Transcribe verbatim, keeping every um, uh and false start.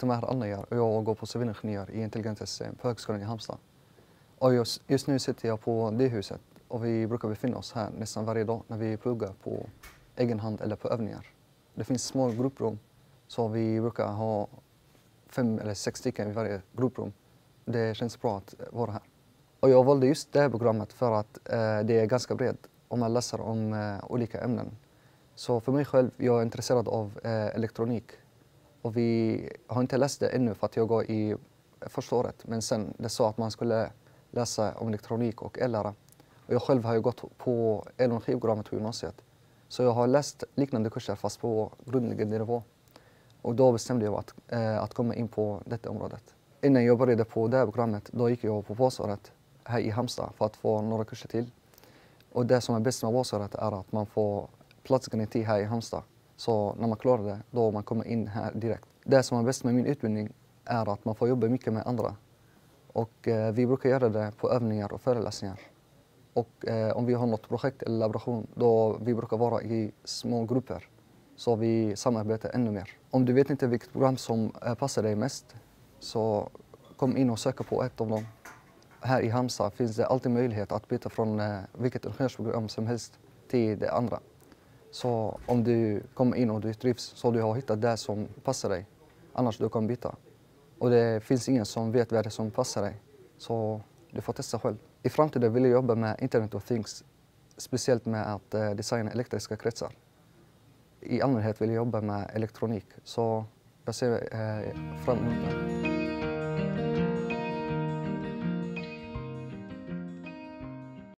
heter Maher Al-Nayar och jag går på civilingenjör i intelligenta system på Högskolan i Halmstad. Och just, just nu sitter jag på D-huset och vi brukar befinna oss här nästan varje dag när vi pluggar på egen hand eller på övningar. Det finns små grupprum så vi brukar ha fem eller sex stycken i varje grupprum. Det känns bra att vara här. Och jag valde just det här programmet för att eh, det är ganska brett och man läser om eh, olika ämnen. Så för mig själv, jag är intresserad av eh, elektronik. Och vi har inte läst det ännu för att jag går i första året. Men sen det sa att man skulle läsa om elektronik och ellära. Och jag själv har ju gått på el- och energiprogrammet på gymnasiet. Så jag har läst liknande kurser fast på grundläggande nivå. Och då bestämde jag att, eh, att komma in på detta området. Innan jag började på det här programmet, då gick jag på basåret här i Halmstad för att få några kurser till. Och det som är bäst med basåret är att man får platsgaranti här i Halmstad. Så när man klarar det, då man kommer in här direkt. Det som är bäst med min utbildning är att man får jobba mycket med andra. Och eh, vi brukar göra det på övningar och föreläsningar. Och eh, om vi har något projekt eller laboration, då vi brukar vara i små grupper. Så vi samarbetar ännu mer. Om du vet inte vilket program som eh, passar dig mest, så kom in och sök på ett av dem. Här i Halmstad finns det alltid möjlighet att byta från eh, vilket ingenjörsprogram som helst till det andra. Så om du kommer in och du trivs så du har hittat det som passar dig, annars du kan byta. Och det finns ingen som vet vad det är som passar dig, så du får testa själv. I framtiden vill jag jobba med Internet of Things, speciellt med att eh, designa elektriska kretsar. I allmänhet vill jag jobba med elektronik, så jag ser eh, fram emot det.